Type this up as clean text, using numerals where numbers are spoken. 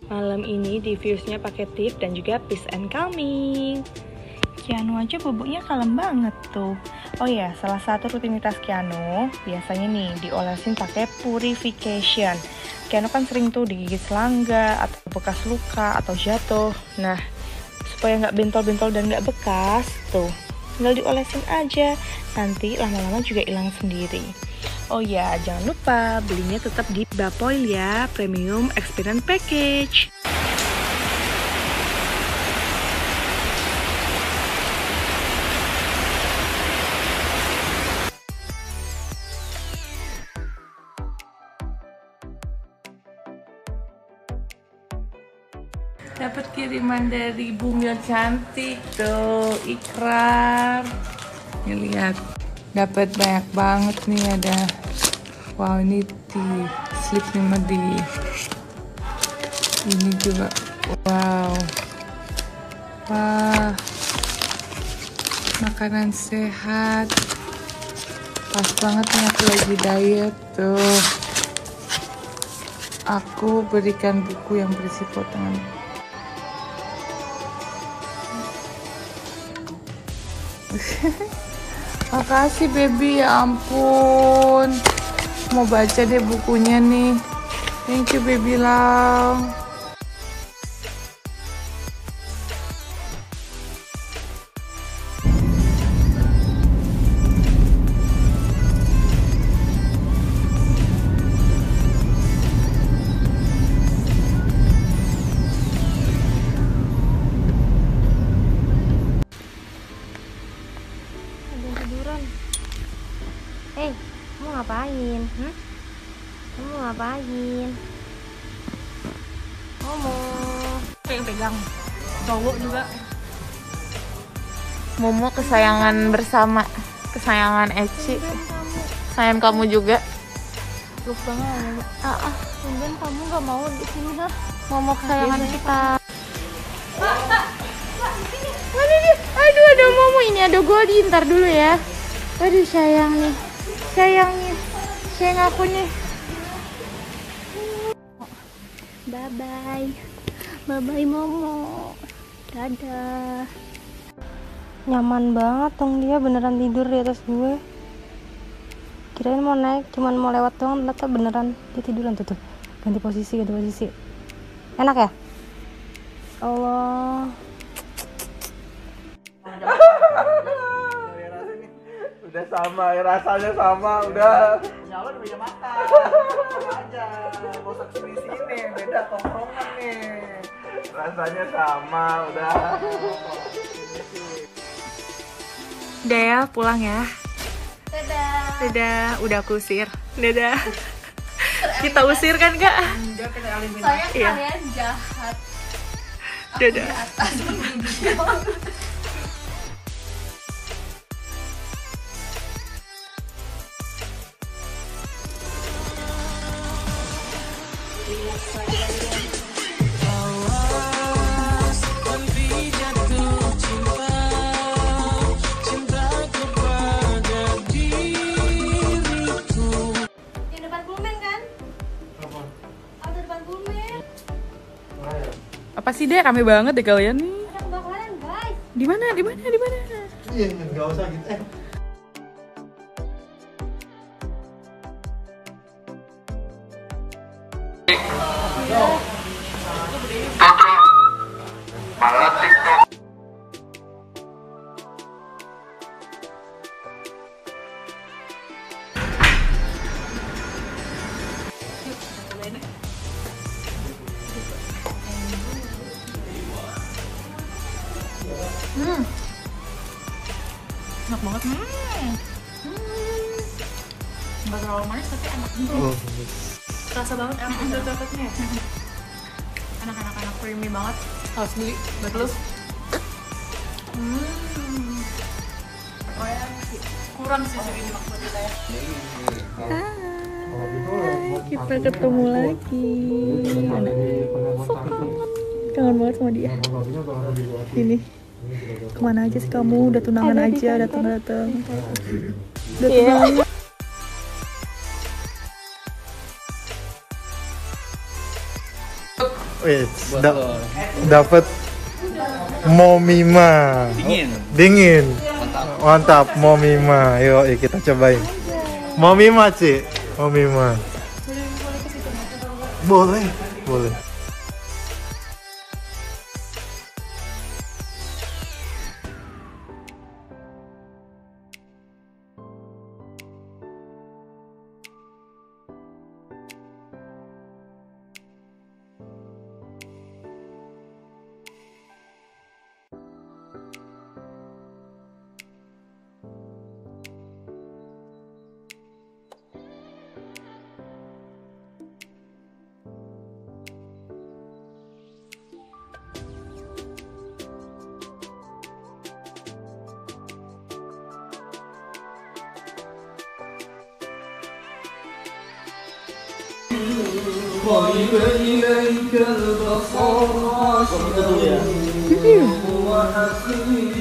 Malam ini diffuse-nya pakai tip dan juga peace and calming. Keanu aja bubuknya kalem banget tuh. Oh ya, salah satu rutinitas Keanu biasanya nih diolesin pakai purification. Keanu kan sering tuh digigit serangga atau bekas luka atau jatuh. Nah, supaya nggak bentol-bentol dan nggak bekas tuh, tinggal diolesin aja. Nanti lama-lama juga hilang sendiri. Oh ya, jangan lupa belinya tetap di Bapoil ya, Premium Experience Package. Dapat kiriman dari Bumil cantik tuh, Ikrar. Nih lihat, dapat banyak banget nih, ada wow, ini di slip di ini juga, wow, wah, makanan sehat, pas banget nih aku lagi diet tuh. Aku berikan buku yang berisi potongan. Makasih baby, ya ampun. Mau baca deh bukunya nih. Thank you baby Lau. Hei, kamu ngapain? Kamu ngapain? Momo. Pegang cowok juga. Momo kesayangan bersama, kesayangan Eci. Sayang kamu juga. Peluk banget. Mungkin kamu gak mau di sini ha? Momo kesayangan kita. Mana dia? Aduh, ada Momo, ini ada Goldie, ntar dulu ya. Aduh sayang nih. Sayangnya, sayang aku nih. Bye bye Momo, dadah. Nyaman banget dong, dia beneran tidur di atas gue. Kirain mau naik, cuman mau lewat doang, ternyata beneran dia tiduran tuh. Ganti posisi. Enak ya? Allah. Udah sama, rasanya sama, udah. Punya lo udah makan. Sama aja. Gak usah sini, beda tongkrongan nih. Rasanya sama, udah. Udah ya, pulang ya. Dadah. Dadah, udah aku usir. Dadah. Kita usir kan Kak? Saya Iya. kalian jahat. Dadah. Yang depan Pullman kan? Ada depan Pullman. Apa sih deh, rame banget deh kalian nih. Ada kebakaran guys. Di mana? Iya, nggak usah gitu. Enak banget. Nggak terlalu manis tapi enak juga. Terasa banget enak coklatnya. Anak-anak creamy banget. Harus beli buat lu. Kurang sih segini maksud kita ya. Kita ketemu lagi. Kangen banget sama dia. Ini kemana aja sih kamu? Udah tunangan aja, datang. Udah tunangan. Dapat Momima. Dingin. Mantap Momima. Yuk kita cobain. Momima, Ci. Momima. Boleh. طيب إليك البصر عاشقا وحسين